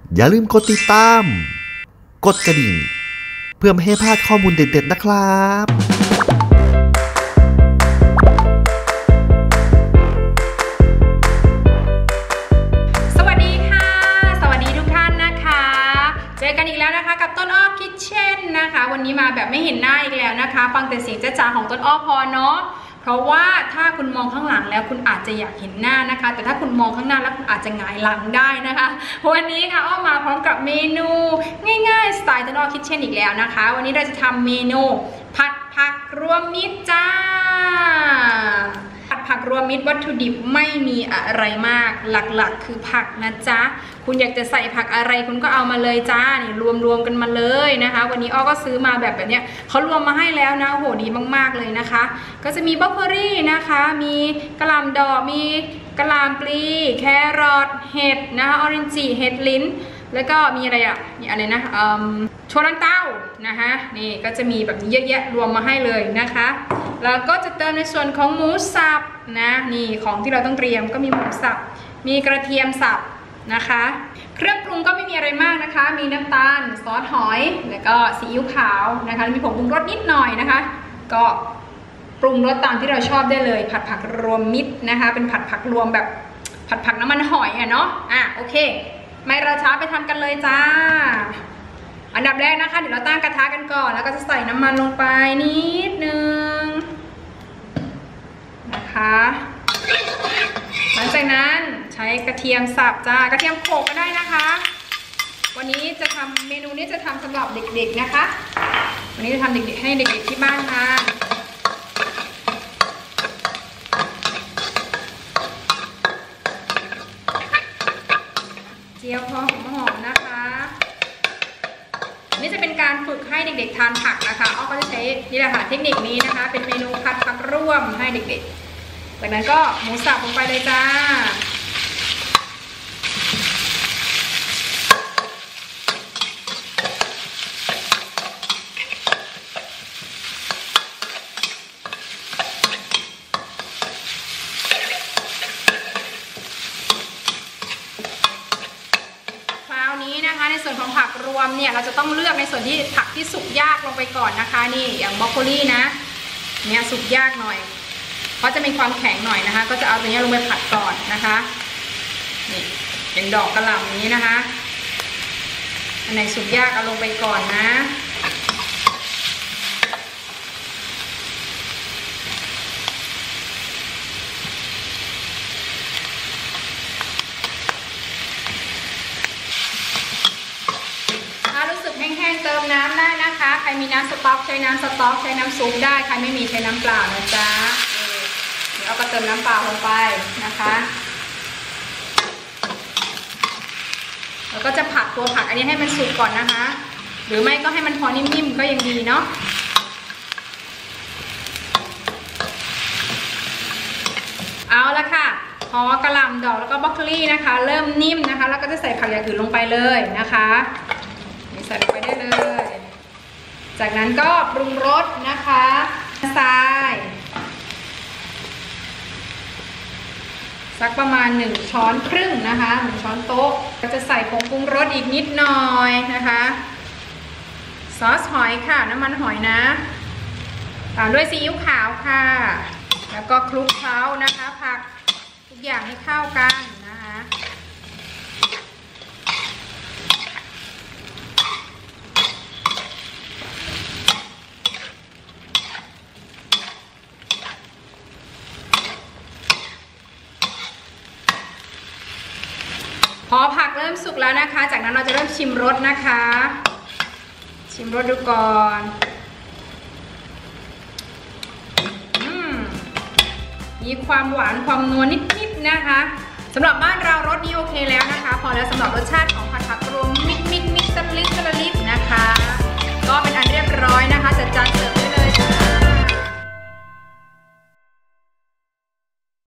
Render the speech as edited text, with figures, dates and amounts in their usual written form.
อย่าลืมกดติดตามกดกระดิ่งเพื่อไม่ให้พลาดข้อมูลเด็ดๆนะครับสวัสดีค่ะสวัสดีทุกท่านนะคะเจอกันอีกแล้วนะคะกับต้นอ้อคิทเช่นนะคะวันนี้มาแบบไม่เห็นหน้าอีกแล้วนะคะฟังแต่เสียงจ้าๆของต้นอ้อพอเนาะเพราะว่าถ้าคุณมองข้างหลังแล้วคุณอาจจะอยากเห็นหน้านะคะแต่ถ้าคุณมองข้างหน้าแล้วคุณอาจจะหงายหลังได้นะคะวันนี้ค่ะอ้อมาพร้อมกับเมนูง่ายๆสไตล์ต้นอ้อคิทเช่นอีกแล้วนะคะวันนี้เราจะทำเมนูผัดผักรวมมิตรจ้าผักรวมมิตรวัตถุดิบไม่มีอะไรมากหลักๆคือผักนะจ๊ะคุณอยากจะใส่ผักอะไรคุณก็เอามาเลยจ้านี่รวมกันมาเลยนะคะวันนี้อ้อก็ซื้อมาแบบเนี้ยเขารวมมาให้แล้วนะโหดีมากๆเลยนะคะก็จะมีบรอกโคลีนะคะมีกะหล่ำดอกมีกะหล่ำปลีแครอทเห็ดนะคะออเรนจิเห็ดลิ้นแล้วก็มีอะไรอ่ะมีอะไรนะถั่วลันเต้านะคะนี่ก็จะมีแบบนี้เยอะแยะรวมมาให้เลยนะคะแล้วก็จะเติมในส่วนของหมูสับนะนี่ของที่เราต้องเตรียมก็มีหมูสับมีกระเทียมสับนะคะเครื่องปรุงก็ไม่มีอะไรมากนะคะมีน้ำตาลซอสหอยแล้วก็ซีอิ๊วขาวนะคะมีผงปรุงรสนิดหน่อยนะคะก็ปรุงรสตามที่เราชอบได้เลยผัดผักรวมมิตรนะคะเป็นผัดผักรวมแบบผัดผักน้ำมันหอยอ่ะเนาะโอเคไม่รอช้าไปทำกันเลยจ้าอันดับแรกนะคะเดี๋ยวเราตั้งกระทะกันก่อนแล้วก็จะใส่น้ำมันลงไปนิดนึงนะคะหลังจากนั้นใช้กระเทียมสับจ้ากระเทียมโขลกก็ได้นะคะวันนี้จะทำเมนูนี้จะทำสำหรับเด็กๆนะคะวันนี้จะทำเด็กๆให้เด็กๆที่บ้านทานเจียวพอหอมๆนะคะนี่จะเป็นการฝึกให้เด็กๆทานผักนะคะอ้อก็จะใช้นี่แหละค่ะเทคนิคนี้นะคะเป็นเมนูผัดผักร่วมให้เด็กๆจากนั้นก็หมูสับลงไปเลยจ้าในส่วนของผักรวมเนี่ยเราจะต้องเลือกในส่วนที่ผักที่สุกยากลงไปก่อนนะคะนี่อย่างบรอกโคลีนะเนี่ยสุกยากหน่อยเพราะจะมีความแข็งหน่อยนะคะก็จะเอาตัวนี้ลงไปผัดก่อนนะคะนี่อย่างดอกกระหล่ำนี้นะคะอันไหนสุกยากเอาลงไปก่อนนะแห้งๆเติมน้ำได้นะคะใครมีน้ำสต๊อกใช้น้ำสต๊อกใช้น้ำซุปได้ใครไม่มีใช้น้ำเปล่านะจ๊ะเดี๋ยวเอาก็เติมน้ำเปล่าลงไปนะคะแล้วก็จะผัดตัวผักอันนี้ให้มันสุกก่อนนะคะหรือไม่ก็ให้มันพอนิ่มๆก็ยังดีเนาะเอาละค่ะพอกระหล่ำดอกแล้วก็บรอกโคลีนะคะเริ่มนิ่มนะคะแล้วก็จะใส่ผักอย่างอื่นลงไปเลยนะคะใส่ลงไปได้เลยจากนั้นก็ปรุงรสนะคะทรายสักประมาณ1 ช้อนครึ่งนะคะ1 ช้อนโต๊ะก็จะใส่ผงปรุงรสอีกนิดหน่อยนะคะซอสหอยค่ะน้ำมันหอยนะตามด้วยซีอิ๊วขาวค่ะแล้วก็คลุกเคล้านะคะผักทุกอย่างให้เข้ากันนะคะพอผักเริ่มสุกแล้วนะคะจากนั้นเราจะเริ่มชิมรสนะคะชิมรสดูก่อนมีความหวานความนัวนิดๆนะคะสำหรับบ้านเรารสนี้โอเคแล้วนะคะพอแล้วสำหรับรสชาติของ